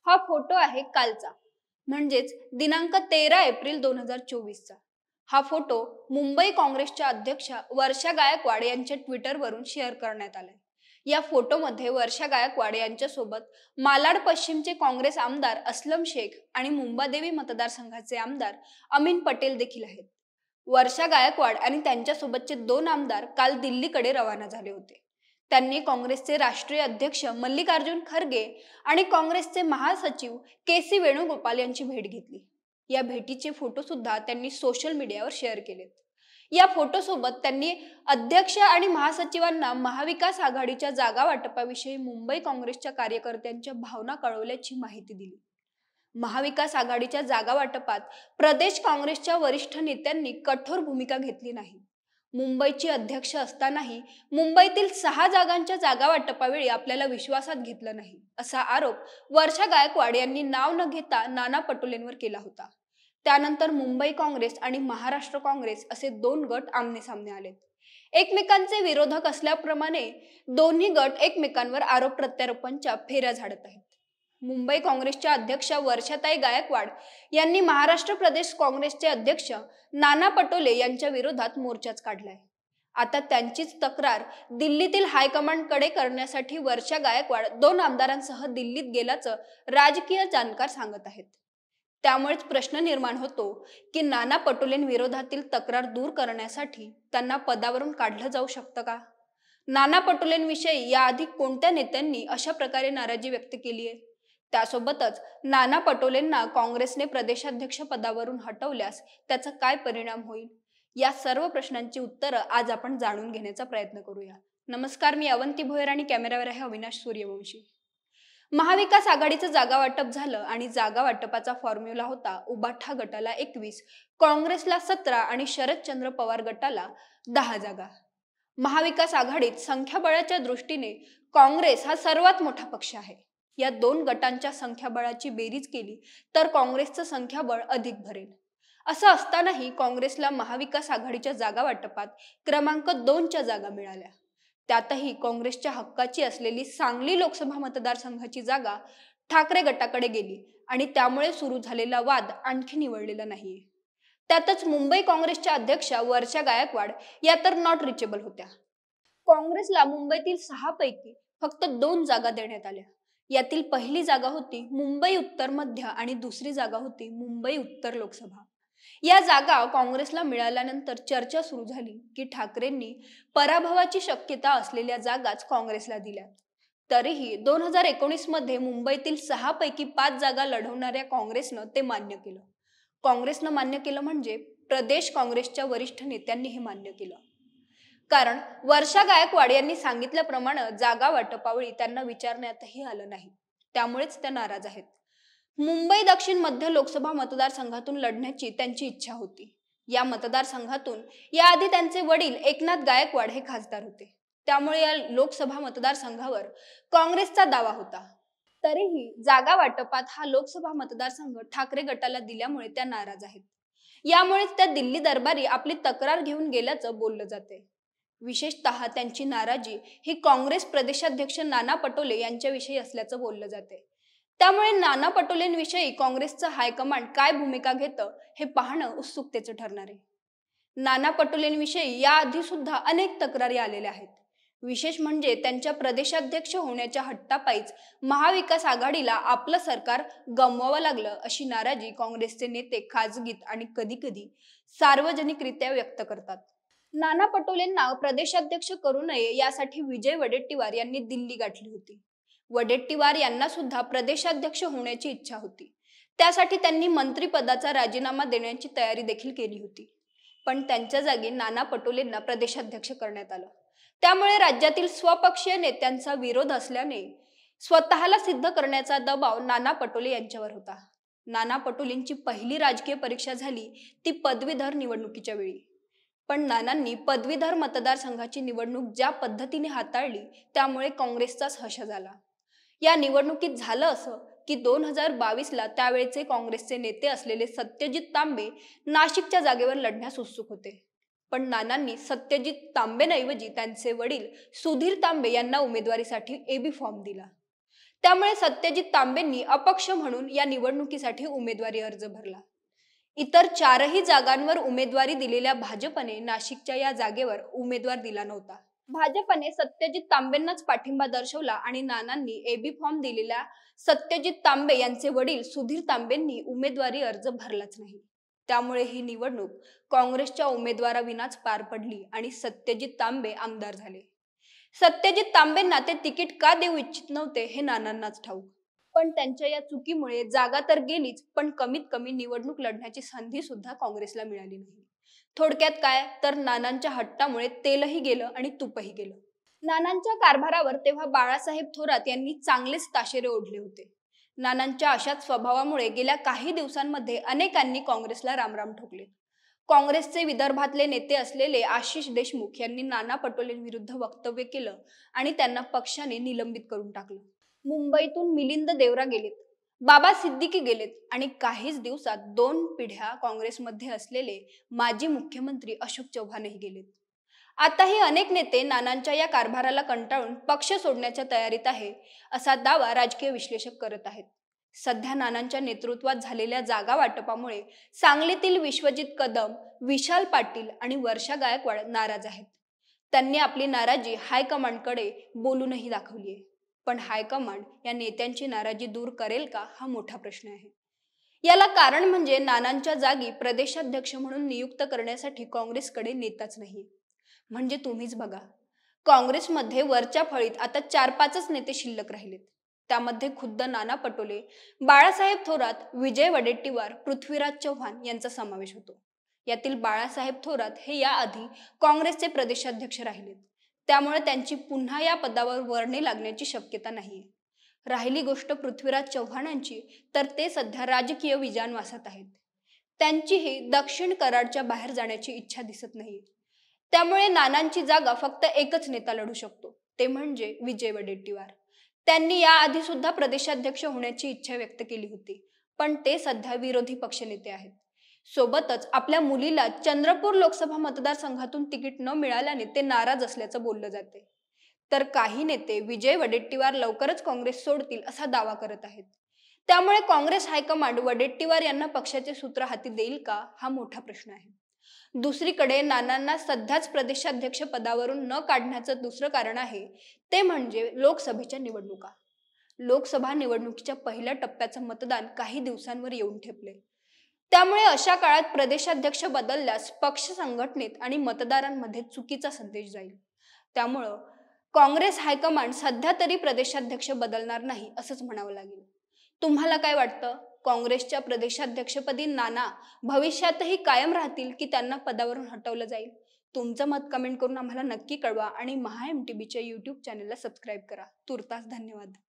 हा फोटो आहे कालचा, म्हणजेच दिनांक 13 एप्रिल 2024 चा। हा फोटो मुंबई काँग्रेसच्या अध्यक्षा वर्षा गायकवाड यांच्या ट्विटरवरून शेअर करण्यात आलाय। या फोटोमध्ये वर्षा गायकवाड यांच्यासोबत मालाड पश्चिमचे काँग्रेस आमदार असलम शेख आणि मुंबादेवी मतदारसंघाचे आमदार अमीन पटेल देखील आहेत। वर्षा गायकवाड आणि त्यांच्यासोबतचे दोन आमदार काल दिल्लीकडे रवाना झाले होते। त्यांनी काँग्रेसचे राष्ट्रीय अध्यक्ष मल्लिकार्जुन खरगे आणि काँग्रेसचे महासचिव के.सी. वेणुगोपाल यांची भेट घेतली। या भेटीचे फोटो सुद्धा त्यांनी सोशल मीडियावर शेअर केलेत। या फोटोसोबत त्यांनी अध्यक्ष आणि महासचिवांना महाविकास आघाडीच्या जागा वाटपाविषयी मुंबई काँग्रेसच्या कार्यकर्त्यांच्या भावना कळवल्याची माहिती दिली। महाविकास आघाडीच्या जागा वाटपात प्रदेश काँग्रेसच्या वरिष्ठ नेत्यांनी कठोर भूमिका घेतली नाही। मुंबईची अध्यक्ष असतानाही मुंबईतील 6 जागांच्या जागा वाटपावेळी आपल्याला विश्वासात घेतलं नाही, असा आरोप वर्षा गायकवाड यांनी नाव न घेता नाना पटोलेंवर केला होता। त्यानंतर मुंबई काँग्रेस आणि महाराष्ट्र काँग्रेस असे 2 गट आमने-सामने आलेत। एकमेकांचे विरोधक असल्याप्रमाणे दोन्ही गट एकमेकांवर आरोप प्रत्यारोपांच्या फेऱ्या झाडत आहेत। मुंबई काँग्रेसच्या अध्यक्षा वर्षाताई गायकवाड यांनी महाराष्ट्र प्रदेश काँग्रेसचे अध्यक्ष नाना पटोले यांच्या विरोधात मोर्चाच काढलाय। आता त्यांचीच तक्रार दिल्लीतील हायकमांडकडे करण्यासाठी वर्षा गायकवाड 2 आमदारांसह दिल्लीत गेल्याचं राजकीय जाणकार सांगत आहेत। त्यामुळेच प्रश्न निर्माण होतो की नाना पटोलेंविरोधातील तक्रार दूर करण्यासाठी त्यांना पदावरून काढलं जाऊ शकतं का? नाना पटोलेंविषयी याआधी कोणत्या नेत्यांनी अशा प्रकारे नाराजी व्यक्त केली आहे? त्यासोबतच नाना पटोलेंना काँग्रेसने प्रदेशाध्यक्ष पदावरून हटवल्यास त्याचा काय परिणाम होईल? या सर्व प्रश्नांची उत्तरं आज आपण जाणून घेण्याचा प्रयत्न करूया। नमस्कार, मी अवंती भोयर आणि कॅमेरावर आहे अविनाश सूर्यवंशी। महाविकास आघाडीचं जागा वाटप झालं आणि जागा वाटपाचा फॉर्म्युला होता उबाठा गटाला 21, काँग्रेसला 17 आणि शरदचंद्र पवार गटाला 10 जागा। महाविकास आघाडीत संख्याबळाच्या दृष्टीने काँग्रेस हा सर्वात मोठा पक्ष आहे। या 2 गटांच्या संख्याबळाची बेरीज केली तर काँग्रेसचं संख्याबळ अधिक भरेल। असं असतानाही काँग्रेसला महाविकास आघाडीच्या जागा वाटपात क्रमांक 2च्या जागा मिळाल्या। त्यातही काँग्रेसच्या हक्काची असलेली सांगली लोकसभा मतदारसंघाची जागा ठाकरे गटाकडे गेली आणि त्यामुळे सुरू झालेला वाद आणखी निवळलेला नाहीये। त्यातच मुंबई काँग्रेसच्या अध्यक्षा वर्षा गायकवाड या तर नॉट रिचेबल होत्या। काँग्रेसला मुंबईतील 6 पैकी फक्त 2 जागा देण्यात आल्या। यातील पहिली जागा होती मुंबई उत्तर मध्य आणि दुसरी जागा होती मुंबई उत्तर लोकसभा। या जागा काँग्रेसला मिळाल्यानंतर चर्चा सुरू झाली की ठाकरेंनी पराभवाची शक्यता असलेल्या जागाच काँग्रेसला दिल्या। तरीही 2019 मध्ये मुंबईतील 6 पैकी 5 जागा लढवणाऱ्या काँग्रेसनं ते मान्य केलं। काँग्रेसनं मान्य केलं म्हणजे प्रदेश काँग्रेसच्या वरिष्ठ नेत्यांनी हे मान्य केलं। कारण वर्षा गायकवाड यांनी सांगितल्याप्रमाणे जागा वाटपावेळी त्यांना विचारण्यातही आलं नाही, त्यामुळेच त्या नाराज आहेत। मुंबई दक्षिण मध्य लोकसभा मतदारसंघातून लढण्याची त्यांची इच्छा होती। या मतदारसंघातून याआधी त्यांचे वडील एकनाथ गायकवाड हे खासदार होते, त्यामुळे या लोकसभा मतदारसंघावर काँग्रेसचा दावा होता। तरीही जागा वाटपात हा लोकसभा मतदारसंघ ठाकरे गटाला दिल्यामुळे त्या नाराज आहेत। यामुळेच त्या दिल्ली दरबारी आपली तक्रार घेऊन गेल्याचं बोललं जाते। विशेषतः त्यांची नाराजी ही काँग्रेस प्रदेशाध्यक्ष नाना पटोले यांच्याविषयी असल्याचं बोललं जाते। त्यामुळे नाना पटोलेंविषयी काँग्रेसचं हायकमांड काय भूमिका घेतं हे पाहणं उत्सुकतेचं ठरणार आहे। नाना पटोलेंविषयी याआधी सुद्धा अनेक तक्रारी आलेल्या आहेत। विशेष म्हणजे त्यांच्या प्रदेशाध्यक्ष होण्याच्या हट्टापायीच महाविकास आघाडीला आपलं सरकार गमवावं लागलं अशी नाराजी काँग्रेसचे नेते खाजगीत आणि कधी-कधी सार्वजनिकरित्या व्यक्त करतात। नाना पटोलेंना प्रदेशाध्यक्ष करू नये यासाठी विजय वडेट्टीवार यांनी दिल्ली गाठली होती। वडेट्टीवार यांना सुद्धा प्रदेशाध्यक्ष होण्याची इच्छा होती। त्यासाठी त्यांनी मंत्रिपदाचा राजीनामा देण्याची तयारी देखील केली होती, पण त्यांच्या जागी नाना पटोलेंना प्रदेशाध्यक्ष करण्यात आलं। त्यामुळे राज्यातील स्वपक्षीय नेत्यांचा विरोध असल्याने स्वतःला सिद्ध करण्याचा दबाव नाना पटोले यांच्यावर होता। नाना पटोलेंची पहिली राजकीय परीक्षा झाली ती पदवीधर निवडणुकीच्या वेळी। पण नानांनी पदवीधर मतदारसंघाची निवडणूक ज्या पद्धतीने हाताळली त्यामुळे काँग्रेसचाच हशा झाला। या निवडणुकीत झालं असं की 2022ला त्यावेळेचे काँग्रेसचे नेते असलेले सत्यजित तांबे नाशिकच्या जागेवर लढण्यास उत्सुक होते, पण नानांनी सत्यजित तांबेंऐवजी त्यांचे वडील सुधीर तांबे यांना उमेदवारीसाठी एबी फॉर्म दिला। त्यामुळे सत्यजित तांबेंनी अपक्ष म्हणून या निवडणुकीसाठी उमेदवारी अर्ज भरला. इतर 4ही जागांवर उमेदवारी दिलेल्या भाजपने नाशिकच्या या जागेवर उमेदवार दिला नव्हता. भाजपने सत्यजित तांबेंनाच पाठिंबा दर्शवला आणि नानांनी एबी फॉर्म दिलेल्या सत्यजित तांबे यांचे वडील सुधीर तांबेंनी उमेदवारी अर्ज भरलाच नाही. त्यामुळे ही निवडणूक काँग्रेसच्या उमेदवाराविनाच पार पडली आणि सत्यजित तांबे आमदार झाले. सत्यजित तांबेंना ते तिकीट का देऊ इच्छित नव्हते हे नानांनाच ठाऊक. पण त्यांच्या या चुकीमुळे जागा तर गेलीच, पण कमीत कमी निवडणूक लढण्याची संधी सुद्धा काँग्रेसला मिळाली नाही. थोडक्यात काय तर नानांच्या हट्टामुळे तेलही गेलं आणि तूपही गेलं. नानांच्या कारभारावर तेव्हा बाळासाहेब थोरात यांनी चांगलेच ताशेरे ओढले होते. नानांच्या अशाच स्वभावामुळे गेल्या काही दिवसांमध्ये अनेकांनी काँग्रेसला रामराम ठोकले. काँग्रेसचे विदर्भातले नेते असलेले आशिष देशमुख यांनी नाना पटोलेंविरुद्ध वक्तव्य केलं आणि त्यांना पक्षाने निलंबित करून टाकलं. मुंबईतून मिलिंद देवरा गेलेत, बाबा सिद्दीकी गेलेत आणि काहीच दिवसात 2 पिढ्या काँग्रेसमध्ये असलेले माजी मुख्यमंत्री अशोक चव्हाणही गेलेत. आताही अनेक नेते नानांच्या या कारभाराला कंटाळून पक्ष सोडण्याच्या तयारीत आहे असा दावा राजकीय विश्लेषक करत आहेत. सध्या नानांच्या नेतृत्वात झालेल्या जागा वाटपामुळे सांगलीतील विश्वजित कदम, विशाल पाटील आणि वर्षा गायकवाड नाराज आहेत. त्यांनी आपली नाराजी हायकमांडकडे बोलूनही दाखवली आहे. पण हायकमांड या नेत्यांची नाराजी दूर करेल का हा मोठा प्रश्न आहे. याला कारण म्हणजे नानांच्या जागी प्रदेशाध्यक्ष म्हणून नियुक्त करण्यासाठी काँग्रेसकडे नेताच नाही. म्हणजे तुम्हीच बघा, काँग्रेसमध्ये वरच्या फळीत आता 4-5च नेते शिल्लक राहिलेत. त्यामध्ये खुद्द नाना पटोले, बाळासाहेब थोरात, विजय वडेट्टीवार, पृथ्वीराज चव्हाण यांचा समावेश होतो. यातील बाळासाहेब थोरात हे याआधी काँग्रेसचे प्रदेशाध्यक्ष राहिलेत. त्यामुळे त्यांची पुन्हा या पदावर वर्णी लागण्याची शक्यता नाहीये. राहिली गोष्ट पृथ्वीराज चव्हाणांची, तर ते सध्या राजकीय विजानवासात आहेत. त्यांचीही दक्षिण कराडच्या बाहेर जाण्याची इच्छा दिसत नाहीये. त्यामुळे नानांची जागा फक्त एकच नेता लढू शकतो, ते म्हणजे विजय वडेट्टीवार. त्यांनी याआधी सुद्धा प्रदेशाध्यक्ष होण्याची इच्छा व्यक्त केली होती, पण ते सध्या विरोधी पक्षनेते आहेत. सोबतच आपल्या मुलीला चंद्रपूर लोकसभा मतदारसंघातून तिकीट न मिळाल्याने ते नाराज असल्याचं बोललं जाते. तर काही नेते विजय वडेट्टीवार लवकरच काँग्रेस सोडतील असा दावा करत आहेत. त्यामुळे काँग्रेस हायकमांड वडेट्टीवार यांना पक्षाचे सूत्र हाती देईल का हा मोठा प्रश्न आहे. दुसरीकडे नानांना सध्याच प्रदेशाध्यक्ष पदावरून न काढण्याचं दुसरं कारण आहे ते म्हणजे लोकसभेच्या निवडणुका. लोकसभा निवडणुकीच्या पहिल्या टप्प्याचं मतदान काही दिवसांवर येऊन ठेपले. त्यामुळे अशा काळात प्रदेशाध्यक्ष बदलल्यास पक्ष संघटनेत आणि मतदारांमध्ये चुकीचा संदेश जाईल. त्यामुळं काँग्रेस हायकमांड सध्या तरी प्रदेशाध्यक्ष बदलणार नाही असंच म्हणावं लागेल. तुम्हाला काय वाटतं? काँग्रेसच्या प्रदेशाध्यक्षपदी नाना भविष्यातही कायम राहतील की त्यांना पदावरून हटवलं जाईल? तुमचं मत कमेंट करून आम्हाला नक्की कळवा आणि महाएमटीबीच्या YouTube चॅनलला सबस्क्राईब करा. तुर्तास धन्यवाद.